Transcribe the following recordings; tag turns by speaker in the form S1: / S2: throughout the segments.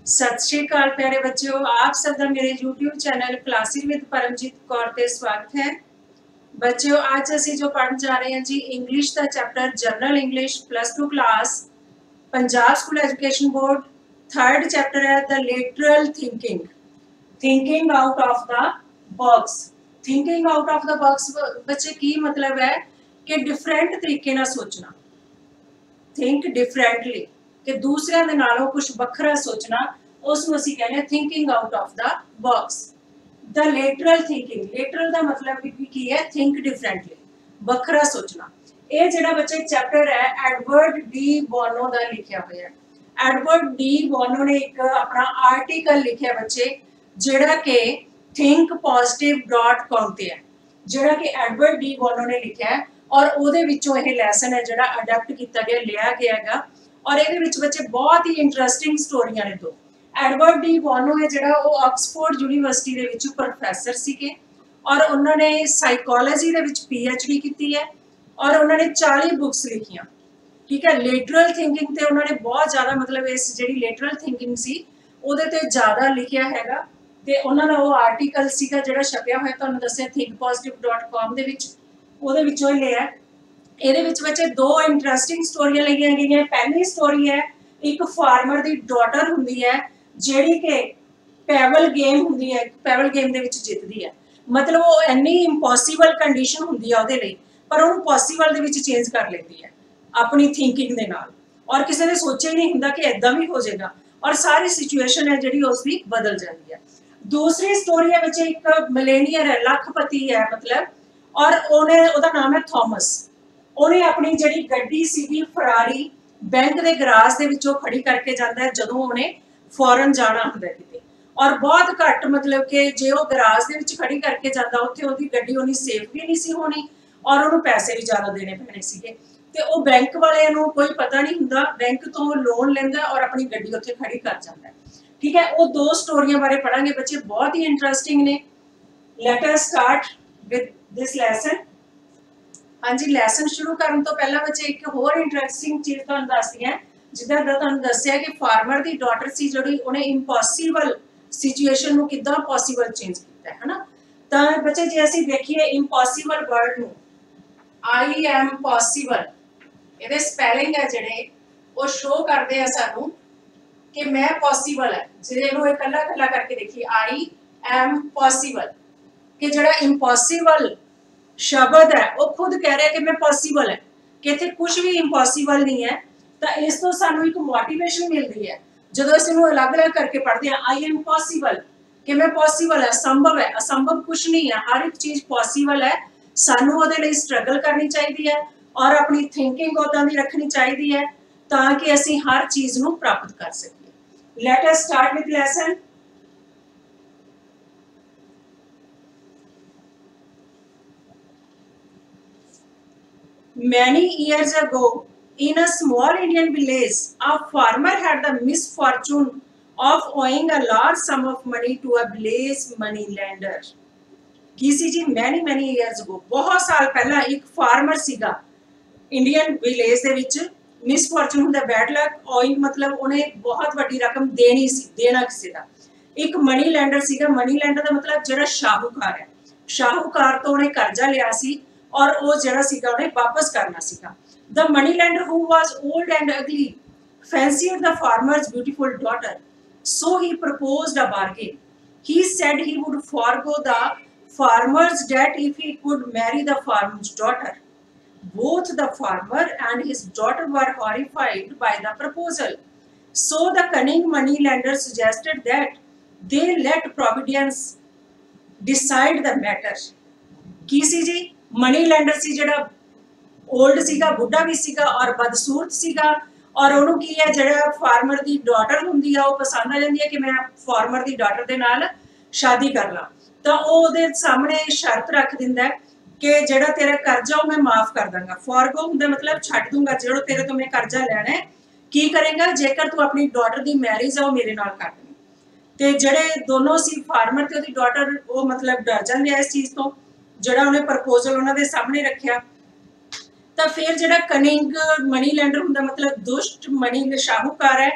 S1: सत श्री अकाल प्यारे बच्चों, आप सबका मेरे YouTube channel classic with Paramjit Kaur ते स्वागत है। बच्चों आज असी जो पढ़न जा रहे हैं जी इंग्लिश का chapter general English +2 class Punjab school education board third chapter है the lateral thinking, thinking out of the box. Thinking out of the box बच्चे की मतलब है कि डिफरेंट तरीके ना सोचना, थिंक डिफरेंटली कि दूसरों के नालों कुछ वखरा सोचना, उसमें असी कहने thinking out of the box. The lateral thinking, lateral का मतलब की है थिंक डिफरेंटली, वखरा सोचना। ये जिहड़ा बच्चे चैप्टर है एडवर्ड डी बोनो का लिखा हुआ है। एडवर्ड डी बोनो ने एक अपना आर्टिकल लिखा बच्चे जिहड़ा कि thinkpositive.com ते है, जिहड़ा कि एडवर्ड डी बोनो ने लिखा है और ਉਹਦੇ ਵਿੱਚੋਂ ਇਹ ਲੈਸਨ है ਜਿਹੜਾ ਅਡਾप्ट ਕੀਤਾ ਗਿਆ ਲਿਆ ਗਿਆ ਹੈਗਾ। और ਇਹਦੇ ਵਿੱਚ ਬੱਚੇ ਬਹੁਤ ਹੀ ਇੰਟਰਸਟਿੰਗ ਸਟੋਰੀਆਂ ਨੇ ਦੋ। ਐਡਵਰਡ ਡੀ ਬੋਨੋ ਹੈ ਜਿਹੜਾ ਉਹ ਆਕਸਫੋਰਡ ਯੂਨੀਵਰਸਿਟੀ ਦੇ ਵਿੱਚ ਪ੍ਰੋਫੈਸਰ ਸੀਗੇ और उन्होंने साइकोलॉजी ਦੇ ਵਿੱਚ PhD ਕੀਤੀ है और उन्होंने 40 बुक्स लिखियां। ठीक है, लेटरल थिंकिंग ਤੇ उन्होंने बहुत ज़्यादा मतलब इस ਜਿਹੜੀ लेटरल थिंकिंग ਸੀ ਉਹਦੇ ਤੇ ਜ਼ਿਆਦਾ ਲਿਖਿਆ ਹੈਗਾ ਤੇ ਉਹਨਾਂ ਦਾ ਉਹ ਆਰਟੀਕਲ ਸੀਗਾ ਜਿਹੜਾ ਛਪਿਆ ਹੋਇਆ ਤੁਹਾਨੂੰ ਦੱਸਿਆ thinkpositive.com ਦੇ ਵਿੱਚ, ਉਹਦੇ ਵਿੱਚੋਂ ਹੀ ਲਿਆ। ਇਹਦੇ ਵਿੱਚ ਬੱਚੇ ਦੋ ਇੰਟਰਸਟਿੰਗ ਸਟੋਰੀਆਂ ਲਈਆਂ ਗਈਆਂ। ਪਹਿਲੀ ਸਟੋਰੀ ਹੈ ਇੱਕ ਫਾਰਮਰ ਦੀ ਡਾਟਰ ਹੁੰਦੀ ਹੈ ਜਿਹੜੀ ਕਿ ਪੈਵਲ ਗੇਮ ਹੁੰਦੀ ਹੈ, ਪੈਵਲ ਗੇਮ ਦੇ ਵਿੱਚ ਜਿੱਤਦੀ ਹੈ। मतलब वो इन्नी इंपॉसिबल कंडीशन होंगी है ਉਹਦੇ ਲਈ पर ਉਹਨੂੰ पॉसिबल ਦੇ ਵਿੱਚ चेंज कर लेती है अपनी थिंकिंग ਦੇ ਨਾਲ और किसी ने सोचा ही नहीं ਹੁੰਦਾ कि इदां भी हो जाएगा और सारी सिचुएशन है ਜਿਹੜੀ उसकी बदल जाती है। दूसरी स्टोरी है बच्चे एक मिलेनियर है, लखपति है मतलब, और ਉਹਨੇ ਉਹਦਾ ਨਾਮ है थॉमस। ਉਹਨੇ ਆਪਣੀ ਜਿਹੜੀ ਗੱਡੀ ਸੀਗੀ ਫਰਾਰੀ ਬੈਂਕ ਦੇ ਗਰਾਜ ਦੇ ਵਿੱਚੋਂ ਖੜੀ ਕਰਕੇ ਜਾਂਦਾ ਹੈ ਜਦੋਂ ਉਹਨੇ ਫੋਰਨ ਜਾਣਾ ਹੁੰਦਾ ਕਿਤੇ और बहुत घट मतलब कि जे वो गराज दे विच खड़ी करके जाता उत्थे उहदी गड्डी उन्नी सेफ भी नहीं सी होनी और उन्होंने पैसे भी ज़्यादा देने पैने सीगे ते वो बैंक वालियां नूं कोई पता नहीं हुंदा, बैंक तो लोन लैंदा और अपनी गड्डी उत्थे खड़ी कर जाता है। ठीक है, वो दो स्टोरियां बारे पढ़ांगे बच्चे, बहुत ही इंटरस्टिंग ने। Let us start with this lesson. हाँ जी, लैसन शुरू करने तो पहला बच्चे एक होर इंटरस्टिंग चीज़ तुहानूं दसदी हां। जिद्दां दा तुहानूं दस्सिया कि फार्मर दी डॉटर सी जिहड़ी उहने इंपॉसिबल सिचुएशन ਨੂੰ ਕਿੱਦਾਂ ਪੋਸੀਬਲ ਚੇਂਜ ਕੀਤਾ ਹੈ ਨਾ। ਤਾਂ ਬੱਚੇ ਜੇ ਅਸੀਂ ਦੇਖੀਏ ਇੰਪੋਸੀਬਲ ਵਰਡ ਨੂੰ I am possible, ਇਹਦੇ ਸਪੈਲਿੰਗ ਹੈ ਜਿਹੜੇ ਉਹ ਸ਼ੋ ਕਰਦੇ ਆ ਸਾਨੂੰ ਕਿ ਮੈਂ ਪੋਸੀਬਲ ਹੈ। ਜੇ ਇਹਨੂੰ ਇਕੱਲਾ ਇਕੱਲਾ ਕਰਕੇ ਦੇਖੀਏ I am possible ਕਿ ਜਿਹੜਾ ਇੰਪੋਸੀਬਲ ਸ਼ਬਦ ਹੈ ਉਹ ਖੁਦ ਕਹਿ ਰਿਹਾ ਕਿ ਮੈਂ ਪੋਸੀਬਲ ਹੈ, ਕਿ ਇੱਥੇ ਕੁਝ ਵੀ ਇੰਪੋਸੀਬਲ ਨਹੀਂ ਹੈ। ਤਾਂ ਇਸ ਤੋਂ ਸਾਨੂੰ ਇੱਕ ਮੋਟੀਵੇਸ਼ਨ ਮਿਲਦੀ ਹੈ ਜਦੋਂ ਅਸੀਂ ਇਹਨੂੰ ਅਲੱਗ-ਅਲੱਗ ਕਰਕੇ ਪੜ੍ਹਦੇ ਹਾਂ। I am possible कि मैं पॉसिबल है, संभव है, असंभव कुछ नहीं है, हर एक चीज़ पॉसिबल है। सानू ਉਹਦੇ ਲਈ स्ट्रगल करनी चाहिए है और अपनी थिंकिंग उदां दी रखनी चाहिए है ताकि ਅਸੀਂ हर चीज़ ਨੂੰ प्राप्त कर सकीए। Let us start with lesson. Many years ago, in a small Indian village, a farmer had the misfortune of owing a large sum of money to a village moneylender. किसी जी many years ago, बहुत साल पहला एक farmer सीगा Indian village दे विच। Misfortune हुंदा bad luck, owing मतलब उन्हें बहुत बड़ी रकम देनी सी, देना किसी दा। एक मनी लैंडर सीगा, मनी लैंडर का मतलब जिहड़ा शाहूकार है, शाहूकार तो उन्हें कर्जा लिया सी और वो जिहड़ा सीगा उन्हें वापस करना सीगा। The money lender, who was old and ugly, fancied the farmer's beautiful daughter, so he proposed a bargain. He said he would forego the farmer's debt if he could marry the farmer's daughter. Both the farmer and his daughter were horrified by the proposal. So the cunning money lender suggested that they let Providence decide the matter. की सी जी money lender सी जिहड़ा old सीगा, बुढ़ा भी सीगा और बदसूरत सीगा और उन्होंने की है जिहड़ा फार्मर की डॉटर हुंदी है वो पसंद आ जाती है कि मैं फार्मर की डॉटर के नाल शादी कर ला। तो ਉਹਦੇ सामने शर्त रख दिंदा है कि जिहड़ा तेरा कर्जा वो मैं माफ़ कर दूंगा। फॉरगो हुंदा मतलब छड्ड दूंगा, जो तेरे तो मैं कर्जा लैना है की करेगा जेकर तू अपनी डॉटर की मैरिज है वो मेरे नाल कर देनी। तो जिहड़े दोनों सी फार्मर ते उसदी डॉटर वो मतलब डर जांदे इस चीज़ तो, जिहड़ा उन्हें प्रपोजल उन्होंने सामने रखा। तो फिर जिहड़ा कनिंग मनी लैंडर हुंदा मतलब दुष्ट मनी शाहूकार है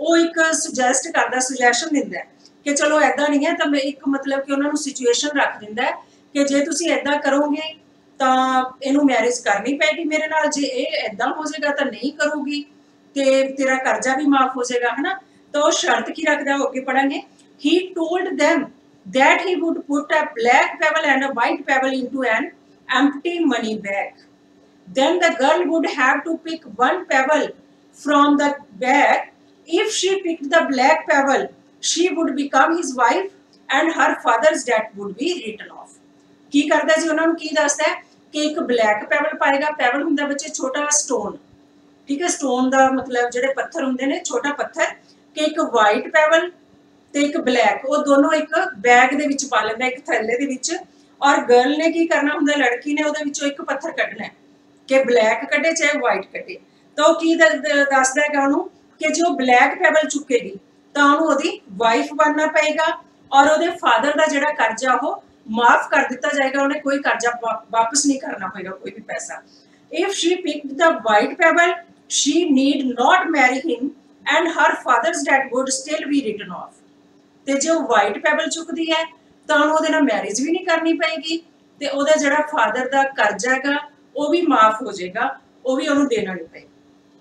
S1: ਉਹ ਇੱਕ ਸੁਜੈਸਟ ਕਰਦਾ, ਸੁਜੈਸ਼ਨ ਦਿੰਦਾ ਕਿ ਚਲੋ ਐਦਾਂ ਨਹੀਂ ਹੈ, ਤਾਂ ਮੈਂ ਇੱਕ ਮਤਲਬ ਕਿ ਉਹਨਾਂ ਨੂੰ ਸਿਚੁਏਸ਼ਨ ਰੱਖ ਦਿੰਦਾ ਹੈ ਕਿ ਜੇ ਤੁਸੀਂ ਐਦਾਂ ਕਰੋਗੇ ਤਾਂ ਇਹਨੂੰ ਮੈਰਿਜ ਕਰਨੀ ਪੈਗੀ ਮੇਰੇ ਨਾਲ, ਜੇ ਇਹ ਐਦਾਂ ਹੋ ਜਾਏਗਾ ਤਾਂ ਨਹੀਂ ਕਰੂਗੀ ਤੇ ਤੇਰਾ ਕਰਜ਼ਾ ਵੀ ਮਾਫ ਹੋ ਜਾਏਗਾ, ਹੈ ਨਾ। ਤਾਂ ਉਹ ਸ਼ਰਤ ਕੀ ਰੱਖਦਾ, ਉਹ ਅੱਗੇ ਪੜਾਂਗੇ। he told them that he would put a black pebble and a white pebble into an empty money bag. Then the girl would have to pick one pebble from the bag. If she picked the black pebble, she would become his wife and her father's debt would be written off. ਕੀ ਕਰਦਾ ਜੀ, ਉਹਨਾਂ ਨੂੰ ਕੀ ਦੱਸਦਾ ਹੈ ਕਿ ਇੱਕ black pebble ਪਾਏਗਾ। Pebble ਹੁੰਦਾ ਬੱਚੇ ਛੋਟਾ ਸਟੋਨ, ਠੀਕ ਹੈ, ਸਟੋਨ ਦਾ ਮਤਲਬ ਜਿਹੜੇ ਪੱਥਰ ਹੁੰਦੇ ਨੇ, ਛੋਟਾ ਪੱਥਰ, ਕਿ ਇੱਕ ਵਾਈਟ ਪੈਬਲ ਤੇ ਇੱਕ ਬਲੈਕ, ਉਹ ਦੋਨੋਂ ਇੱਕ ਬੈਗ ਦੇ ਵਿੱਚ ਪਾ ਲੈਂਦਾ, ਇੱਕ ਥੈਲੇ ਦੇ ਵਿੱਚ। ਔਰ ਗਰਲ ਨੇ ਕੀ ਕਰਨਾ ਹੁੰਦਾ, ਲੜਕੀ ਨੇ ਉਹਦੇ ਵਿੱਚੋਂ ਇੱਕ ਪੱਥਰ ਕੱਢਣਾ ਕਿ ਬਲੈਕ ਕੱਢੇ ਚਾਹੇ ਵਾਈਟ ਕੱਢੇ। ਤਾਂ ਉਹ ਕੀ ਦੱਸਦਾ ਹੈਗਾ ਉਹਨੂੰ ਕਿ ਜੇ ਉਹ ਬਲੈਕ ਪੈਬਲ ਚੁੱਕੇਗੀ ਤਾਂ ਉਹਨੂੰ ਉਹਦੀ ਵਾਈਫ ਬਣਨਾ ਪਏਗਾ ਔਰ ਉਹਦੇ ਫਾਦਰ ਦਾ ਜਿਹੜਾ ਕਰਜ਼ਾ ਉਹ ਮਾਫ ਕਰ ਦਿੱਤਾ ਜਾਏਗਾ, ਉਹਨੇ ਕੋਈ ਕਰਜ਼ਾ ਵਾਪਸ ਨਹੀਂ ਕਰਨਾ ਪਏਗਾ, ਕੋਈ ਵੀ ਪੈਸਾ। If she picked the white pebble, she need not marry him and her father's debt would still be written off. ਤੇ ਜੇ ਉਹ ਵਾਈਟ ਪੈਬਲ ਚੁੱਕਦੀ ਹੈ ਤਾਂ ਉਹਨੂੰ ਉਹਦੇ ਨਾਲ ਮੈਰਿਜ ਵੀ ਨਹੀਂ ਕਰਨੀ ਪਏਗੀ ਤੇ ਉਹਦਾ ਜਿਹੜਾ ਫਾਦਰ ਦਾ ਕਰਜ਼ਾ ਹੈਗਾ ਉਹ ਵੀ ਮਾਫ ਹੋ ਜਾਏਗਾ, ਉਹ ਵੀ ਉਹਨੂੰ ਦੇਣਾ ਨਹੀਂ ਪਏਗਾ।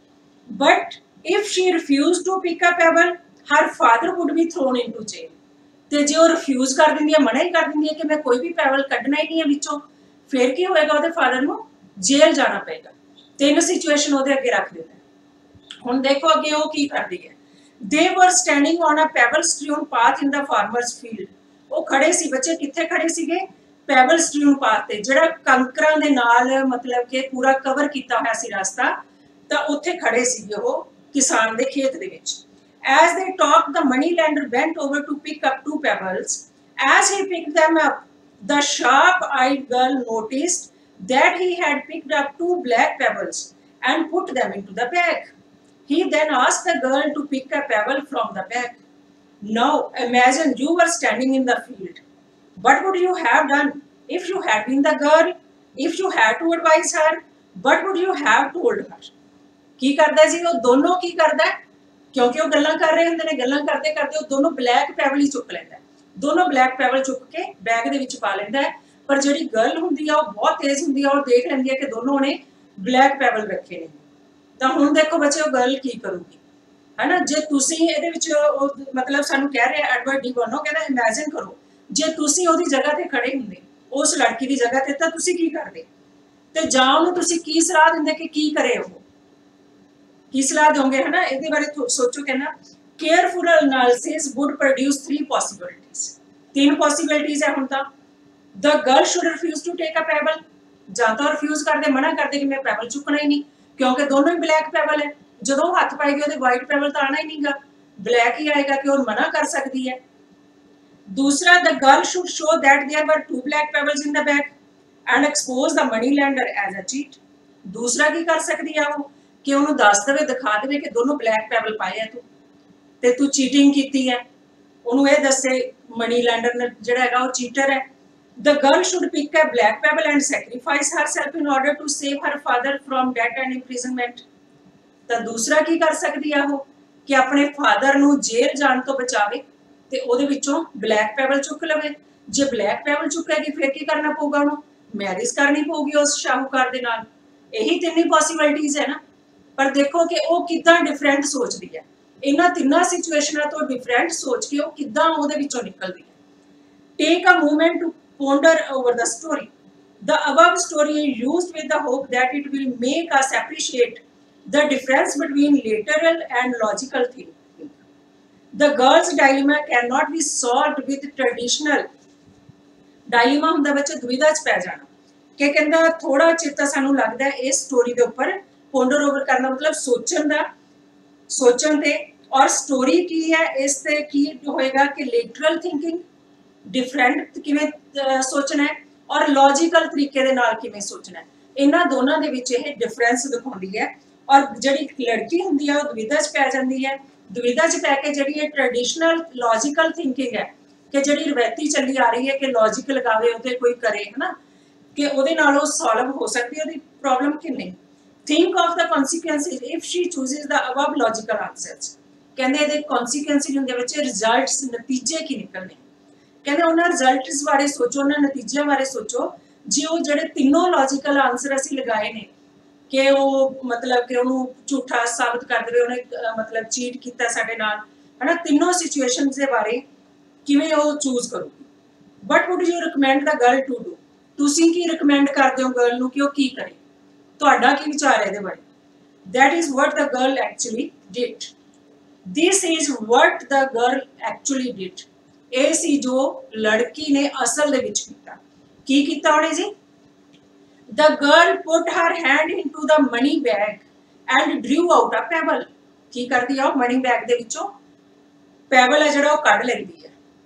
S1: But if she refused to pick a pebble, her father would be thrown into jail. ਤੇ ਜੇ ਉਹ ਰਿਫਿਊਜ਼ ਕਰ ਦਿੰਦੀ ਹੈ, ਮਨਾ ਹੀ ਕਰ ਦਿੰਦੀ ਹੈ ਕਿ ਮੈਂ ਕੋਈ ਵੀ ਪੈਬਲ ਕੱਢਣਾ ਹੀ ਨਹੀਂ ਹੈ ਵਿੱਚੋਂ, ਫਿਰ ਕੀ ਹੋਏਗਾ, ਉਹਦੇ ਫਾਦਰ ਨੂੰ ਜੇਲ੍ਹ ਜਾਣਾ ਪਏਗਾ। ਤਿੰਨ ਸਿਚੁਏਸ਼ਨ ਉਹਦੇ ਅੱਗੇ ਰੱਖ ਦਿੰਦਾ। ਹੁਣ ਦੇਖੋ ਅੱਗੇ ਉਹ ਕੀ ਕਰਦੀ ਹੈ। They were standing on a pebble strewn path in the farmer's field. ਉਹ ਖੜੇ ਸੀ ਬੱਚੇ, ਕਿੱਥੇ ਖੜੇ ਸੀਗੇ, ਪੈਬਲ ਸਟ੍ਰੀਊਨ ਪਾਥ ਤੇ, ਜਿਹੜਾ ਕੰਕਰਾਂ ਦੇ ਨਾਲ ਮਤਲਬ ਕਿ ਪੂਰਾ ਕਵਰ ਕੀਤਾ ਹੋਇਆ ਸੀ ਰਸਤਾ, ਤਾਂ ਉੱਥੇ ਖੜੇ ਸੀਗੇ ਉਹ ਕਿਸਾਨ ਦੇ ਖੇਤ ਦੇ ਵਿੱਚ। As they talked, the moneylender bent over to pick up two pebbles. As he picked them up, the sharp-eyed girl noticed that he had picked up two black pebbles and put them into the bag. He then asked the girl to pick a pebble from the bag. Now, imagine you were standing in the field. What would you have done if you had been the girl? If you had to advise her, what would you have told her? ਕੀ ਕਰਦਾ ਜੀ, ਉਹ ਦੋਨੋਂ ਕੀ ਕਰਦਾ, ਕਿਉਂਕਿ ਉਹ ਗੱਲਾਂ ਕਰ ਰਹੇ ਹੁੰਦੇ ਨੇ, ਗੱਲਾਂ ਕਰਦੇ ਕਰਦੇ ਉਹ ਦੋਨੋਂ ਬਲੈਕ ਪੈਬਲ ਹੀ ਚੁੱਕ ਲੈਂਦਾ, ਦੋਨੋਂ ਬਲੈਕ ਪੈਬਲ ਚੁੱਕ ਕੇ ਬੈਗ ਦੇ ਵਿੱਚ ਪਾ ਲੈਂਦਾ ਹੈ। ਪਰ ਜਿਹੜੀ ਗਰਲ ਹੁੰਦੀ ਆ ਉਹ ਬਹੁਤ ਤੇਜ਼ ਹੁੰਦੀ ਆ, ਉਹ ਦੇਖ ਲੈਂਦੀ ਹੈ ਕਿ ਦੋਨੋਂ ਨੇ ਬਲੈਕ ਪੈਬਲ ਰੱਖੇ ਨੇ। ਤਾਂ ਹੁਣ ਦੇਖੋ ਬੱਚੇ ਉਹ ਗਰਲ ਕੀ ਕਰੂਗੀ, ਹੈ ਨਾ। ਜੇ ਤੁਸੀਂ ਇਹਦੇ ਵਿੱਚ ਮਤਲਬ ਸਾਨੂੰ ਕਹਿ ਰਿਹਾ ਐਡਵਰਡ ਡੀ ਬੋਨੋ, ਕਹਿੰਦਾ ਇਮੈਜਿਨ ਕਰੋ ਜੇ ਤੁਸੀਂ ਉਹਦੀ ਜਗ੍ਹਾ ਤੇ ਖੜੇ ਹੁੰਦੇ, ਉਸ ਲੜਕੀ ਦੀ ਜਗ੍ਹਾ ਤੇ, ਤਾਂ ਤੁਸੀਂ ਕੀ ਕਰਦੇ ਤੇ ਜਾਂ ਉਹਨੂੰ ਤੁਸੀਂ ਕੀ ਸਲਾਹ ਦਿੰਦੇ ਕਿ ਕੀ ਕਰੇ, ਉਹ ਕੀ ਸਲਾਹ ਦੋਗੇ, ਹੈ ਨਾ। ਇਹਦੇ ਬਾਰੇ ਸੋਚੋ। ਕਹਿੰਦਾ careful analysis would produce 3 possibilities. 3 possibilities ਹੈ ਹੁਣ ਤਾਂ। The girl should refuse to take a pebble, ਜਾਂ ਤਾਂ ਰਿਫਿਊਜ਼ ਕਰਦੇ, ਮਨਾ ਕਰਦੇ ਕਿ ਮੈਂ ਪੈਬਲ ਚੁੱਕਣਾ ਹੀ ਨਹੀਂ, ਕਿਉਂਕਿ ਦੋਨੋਂ ਹੀ ਬਲੈਕ ਪੈਬਲ ਹੈ। ਜਦੋਂ ਹੱਥ ਪਾਏਗੀ ਉਹਦੇ ਵਾਈਟ ਪੈਬਲ ਤਾਂ ਆਣਾ ਹੀ ਨਹੀਂਗਾ, ਬਲੈਕ ਹੀ ਆਏਗਾ ਕਿ ਉਹ ਮਨਾ ਕਰ ਸਕਦੀ ਹੈ। ਦੂਸਰਾ, the girl should show that there were 2 black pebbles in the bag and expose the money lender as a cheat. ਦੂਸਰਾ ਕੀ ਕਰ ਸਕਦੀ ਆ ਉਹ ਕਿ ਉਹਨੂੰ ਦੱਸ ਦੇਵੇ, ਦਿਖਾ ਦੇਵੇ ਕਿ ਦੋਨੋਂ ਬਲੈਕ ਪੈਬਲ ਪਾਏ ਆ ਤੂੰ ਤੇ ਤੂੰ ਚੀਟਿੰਗ ਕੀਤੀ ਹੈ, ਉਹਨੂੰ ਇਹ ਦੱਸੇ ਮਨੀ ਲੈਂਡਰ ਜਿਹੜਾ ਹੈਗਾ ਉਹ ਚੀਟਰ ਹੈ। The girl should pick a black pebble and sacrifice herself in order to save her father from debt and imprisonment. ਤਾਂ ਦੂਸਰਾ ਕੀ ਕਰ ਸਕਦੀ ਆ ਉਹ ਕਿ ਆਪਣੇ ਫਾਦਰ ਨੂੰ ਜੇਲ੍ਹ ਜਾਣ ਤੋਂ ਬਚਾਵੇ ਤੇ ਉਹਦੇ ਵਿੱਚੋਂ ਬਲੈਕ ਪੈਬਲ ਚੁੱਕ ਲਵੇ। ਜੇ ਬਲੈਕ ਪੈਬਲ ਚੁੱਕੇਗੀ ਫਿਰ ਕੀ ਕਰਨਾ ਪਊਗਾ, ਉਹਨੂੰ ਮੈਰਿਜ ਕਰਨੀ ਪਊਗੀ ਉਸ ਸ਼ਾਹੂਕਾਰ ਦੇ ਨਾਲ। ਇਹੀ ਤਿੰਨ ਪੋਸੀਬਿਲਿਟੀਜ਼ ਹੈ ਨਾ। ਪਰ ਦੇਖੋ ਕਿ ਉਹ ਕਿੱਦਾਂ ਡਿਫਰੈਂਟ ਸੋਚਦੀ ਹੈ, ਇਹਨਾਂ ਤਿੰਨਾਂ ਸਿਚੁਏਸ਼ਨਾਂ ਤੋਂ ਡਿਫਰੈਂਟ ਸੋਚ ਕੇ ਉਹ ਕਿੱਦਾਂ ਉਹਦੇ ਵਿੱਚੋਂ ਨਿਕਲਦੀ ਹੈ। Take a moment to ponder over the story. The above story is used with the hope that it will make us appreciate the difference between literal and logical thinking. The girl's dilemma cannot be solved with traditional. Dilemma ਹੁੰਦਾ ਬੱਚੇ ਦੁਵਿਧਾ 'ਚ ਪੈ ਜਾਣਾ, ਕਿ ਕਹਿੰਦਾ ਥੋੜਾ ਚਿਰ ਤਾਂ ਸਾਨੂੰ ਲੱਗਦਾ ਇਸ ਸਟੋਰੀ ਦੇ ਉੱਪਰ ਪੌਂਡਰ ਓਵਰ ਕਰਨਾ, ਮਤਲਬ ਸੋਚਣ ਦਾ, ਸੋਚਣ ਤੇ। ਔਰ ਸਟੋਰੀ ਕੀ ਹੈ, ਇਸ ਤੇ ਕੀ ਹੋਏਗਾ ਕਿ ਲਿਟਰਲ ਥਿੰਕਿੰਗ, ਡਿਫਰੈਂਟ ਕਿਵੇਂ ਸੋਚਣਾ ਹੈ ਔਰ ਲੌਜੀਕਲ ਤਰੀਕੇ ਦੇ ਨਾਲ ਕਿਵੇਂ ਸੋਚਣਾ ਹੈ, ਇਹਨਾਂ ਦੋਨਾਂ ਦੇ ਵਿੱਚ ਇਹ ਡਿਫਰੈਂਸ ਦਿਖਾਉਂਦੀ ਹੈ। ਔਰ ਜਿਹੜੀ ਲੜਕੀ ਹੁੰਦੀ ਹੈ ਉਹ ਦੁਵਿਧਾ 'ਚ ਪੈ ਜਾਂਦੀ ਹੈ। ਦੁਵਿਧਾ 'ਚ ਪੈ ਕੇ ਜਿਹੜੀ ਇਹ ਟ੍ਰੈਡੀਸ਼ਨਲ ਲੌਜੀਕਲ ਥਿੰਕਿੰਗ ਹੈ ਕਿ ਜਿਹੜੀ ਰਵਾਇਤੀ ਚੱਲੀ ਆ ਰਹੀ ਹੈ ਕਿ ਲੌਜਿਕ ਲਗਾਵੇ ਉਹਤੇ ਕੋਈ ਕਰੇ, ਹੈ ਨਾ, ਕਿ ਉਹਦੇ ਨਾਲ ਉਹ ਸੋਲਵ ਹੋ ਸਕਦੀ ਹੈ ਉਹਦੀ ਪ੍ਰੋਬਲਮ ਕਿ ਨਹੀਂ। Think of the consequences if she chooses the above logical answers. ਕਹਿੰਦੇ ਇਹਦੇ ਕੌਨਸੀਕੁਐਂਸ ਕੀ ਹੁੰਦੇ ਵਿੱਚ ਰਿਜ਼ਲਟਸ ਨਤੀਜੇ ਕੀ ਨਿਕਲਣੇ ਕਹਿੰਦੇ ਉਹਨਾਂ ਰਿਜ਼ਲਟਸ ਬਾਰੇ ਸੋਚੋ ਉਹਨਾਂ ਨਤੀਜਿਆਂ ਬਾਰੇ ਸੋਚੋ ਜੇ ਉਹ ਜਿਹੜੇ ਤਿੰਨੋਂ ਲੌਜੀਕਲ ਆਨਸਰ ਅਸੀਂ ਲਗਾਏ ਨੇ ਕਿ ਉਹ ਮਤਲਬ ਕਿ ਉਹਨੂੰ ਝੂਠਾ ਸਾਬਤ ਕਰ ਦੇਵੇ ਉਹਨੇ ਮਤਲਬ ਚੀਟ ਕੀਤਾ ਸਾਡੇ ਨਾਲ ਹਨਾ ਤਿੰਨੋਂ ਸਿਚੁਏਸ਼ਨਸ ਦੇ ਬਾਰੇ ਕਿਵੇਂ ਉਹ ਚੂਜ਼ ਕਰੂਗੀ but would you recommend the girl to do ਤੁਸੀਂ ਕੀ ਰਿਕਮੈਂਡ ਕਰਦੇ ਹੋ ਗਰਲ ਨੂੰ ਕਿ ਉਹ ਕੀ ਕਰੇ ਤੁਹਾਡਾ ਕੀ ਵਿਚਾਰ ਹੈ ਇਹਦੇ ਬਾਰੇ that is what the girl actually did this is what the girl actually did ਇਹ ਸੀ ਜੋ ਲੜਕੀ ਨੇ ਅਸਲ ਦੇ ਵਿੱਚ ਕੀਤਾ ਕੀ ਕੀਤਾ ਉਹਨੇ ਜੀ the girl put her hand into the money bag and drew out a pebble ਕੀ ਕਰਦੀ ਆ ਉਹ ਮਨੀ ਬੈਗ ਦੇ ਵਿੱਚੋਂ ਪੈਬਲ ਹੈ ਜਿਹੜਾ ਉਹ ਕੱਢ ਲੈਂਦੀ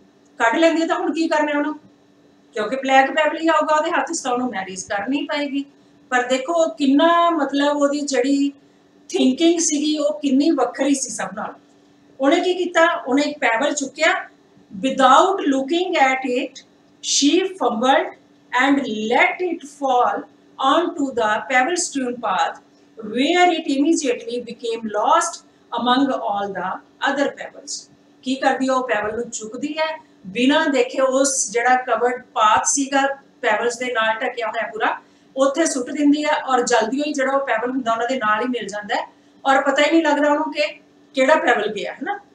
S1: ਹੈ ਤਾਂ ਹੁਣ ਕੀ ਕਰਨਾ ਉਹਨੂੰ ਕਿਉਂਕਿ ਬਲੈਕ ਪੈਬਲ ਹੀ ਆਊਗਾ ਉਹਦੇ ਹੱਥ 'ਚ ਤਾਂ ਉਹਨੂੰ ਮੈਰਿਜ ਕਰਨੀ ਪਏਗੀ ਪਰ ਦੇਖੋ ਕਿੰਨਾ ਮਤਲਬ ਉਹਦੀ ਜਿਹੜੀ ਥਿੰਕਿੰਗ ਸੀਗੀ ਉਹ ਕਿੰਨੀ ਵੱਖਰੀ ਸੀ ਸਭ ਨਾਲ ਉਹਨੇ ਕੀ ਕੀਤਾ ਉਹਨੇ ਇੱਕ ਪੈਬਲ ਚੁੱਕਿਆ without looking at it she fumbled and let it fall onto the pebble strewn path where it immediately became lost among all the other pebbles ਕੀ ਕਰਦੀ ਉਹ ਪੈਬਲ ਨੂੰ ਚੁੱਕਦੀ ਹੈ ਬਿਨਾਂ ਦੇਖੇ ਉਸ ਜਿਹੜਾ ਕਵਰਡ ਪਾਥ ਸੀਗਾ ਪੈਬਲਸ ਦੇ ਨਾਲ ਢਕਿਆ ਹੋਇਆ ਪੂਰਾ ਉੱਥੇ ਸੁੱਟ ਦਿੰਦੀ ਹੈ ਔਰ ਜਲਦੀ ਹੀ ਜਿਹੜਾ ਉਹ ਪੈਬਲ ਹੁੰਦਾ ਉਹਨਾਂ ਦੇ ਨਾਲ ਹੀ ਮਿਲ ਜਾਂਦਾ ਹੈ ਔਰ ਪਤਾ ਹੀ ਨਹੀਂ ਲੱਗਦਾ ਉਹਨੂੰ ਕਿ ਕਿਹੜਾ ਪੈਬਲ ਗਿਆ ਹੈ ਨਾ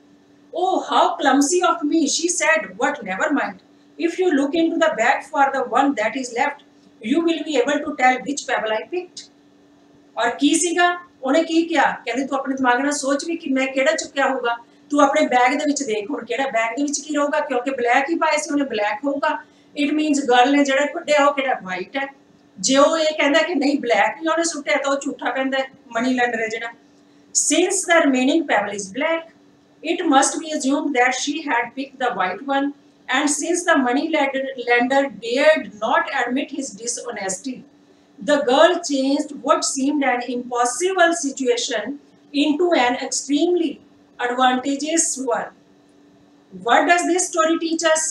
S1: oh how clumsy of me she said what never mind if you look into the bag for the one that is left you will be able to tell which pebble I picked ਔਰ ਕੀ ਸੀਗਾ ਉਹਨੇ ਕੀ ਕਿਹਾ ਕਹਿੰਦੇ ਤੂੰ ਆਪਣੇ ਦਿਮਾਗ ਨਾਲ ਸੋਚ ਵੀ ਕਿ ਮੈਂ ਕਿਹੜਾ ਚੁੱਕਿਆ ਹੋਊਗਾ ਤੂੰ ਆਪਣੇ ਬੈਗ ਦੇ ਵਿੱਚ ਦੇਖ ਹੁਣ ਕਿਹੜਾ ਬੈਗ ਦੇ ਵਿੱਚ ਕੀ ਰਹੂਗਾ ਕਿਉਂਕਿ ਬਲੈਕ ਹੀ ਪਾਏ ਸੀ ਉਹਨੇ ਬਲੈਕ ਹੋਊਗਾ ਇਟ ਮੀਨਸ ਗਰਲ ਨੇ ਜਿਹੜਾ ਕੱਢਿਆ ਉਹ ਕਿਹੜਾ ਵਾਈਟ ਹੈ ਜੇ ਉਹ ਇਹ ਕਹਿੰਦਾ ਕਿ ਨਹੀਂ ਬਲੈਕ ਹੀ ਉਹਨੇ ਸੁੱਟਿਆ ਤਾਂ ਉਹ ਝੂਠਾ ਕਹਿੰਦਾ ਮਨੀ ਲੈਂਡਰ ਹੈ ਜਿਹੜਾ since the remaining pebble is black it must be assumed that she had picked the white one and since the money lender dared not admit his dishonesty the girl changed what seemed an impossible situation into an extremely advantageous one what does this story teach us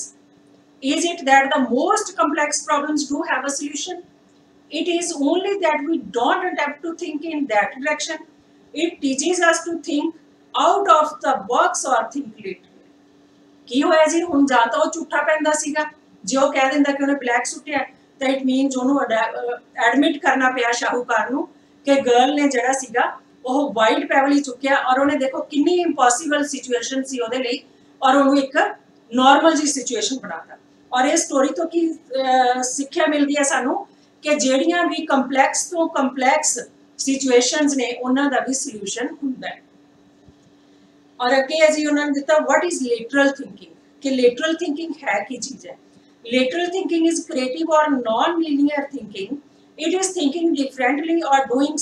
S1: is it that the most complex problems do have a solution it is only that we don't attempt to think in that direction it teaches us to think out of the box or think laterally ਕੀ ਹੋਇਆ ਜੀ ਹੁਣ ਜਾਂ ਤਾਂ ਉਹ ਝੂਠਾ ਪੈਂਦਾ ਸੀਗਾ ਜੇ ਉਹ ਕਹਿ ਦਿੰਦਾ ਕਿ ਉਹਨੇ ਬਲੈਕ ਸੁੱਟਿਆ ਤਾਂ ਇਟ ਮੀਨਸ ਉਹਨੂੰ ਐਡਮਿਟ ਕਰਨਾ ਪਿਆ ਸ਼ਾਹੂਕਾਰ ਨੂੰ ਕਿ ਗਰਲ ਨੇ ਜਿਹੜਾ ਸੀਗਾ ਉਹ ਵਾਈਟ ਪੈਬਲ ਹੀ ਚੁੱਕਿਆ ਔਰ ਉਹਨੇ ਦੇਖੋ ਕਿੰਨੀ ਇੰਪੋਸੀਬਲ ਸਿਚੁਏਸ਼ਨ ਸੀ ਉਹਦੇ ਲਈ ਔਰ ਉਹਨੂੰ ਇੱਕ ਨਾਰਮਲ ਜੀ ਸਿਚੁਏਸ਼ਨ ਬਣਾਤਾ ਔਰ ਇਹ ਸਟੋਰੀ ਤੋਂ ਕੀ ਸਿੱਖਿਆ ਮਿਲਦੀ ਹੈ ਸਾਨੂੰ ਕਿ ਜਿਹੜੀਆਂ ਵੀ ਕੰਪਲੈਕਸ ਤੋਂ ਕੰਪਲੈਕਸ ਸਿਚੁਏਸ਼ਨਸ ਨੇ ਉਹਨਾਂ ਦਾ ਵੀ ਸੋਲੂਸ਼ਨ ਹੁੰਦਾ ਹੈ और अगे है जी उन्होंने दिता व्हाट इज लेटरल थिंकिंग कि लेटरल थिंकिंग है की चीज है लेटरल थिंकिंग इज क्रिएटिव और non linear thinking it is thinking differently और doing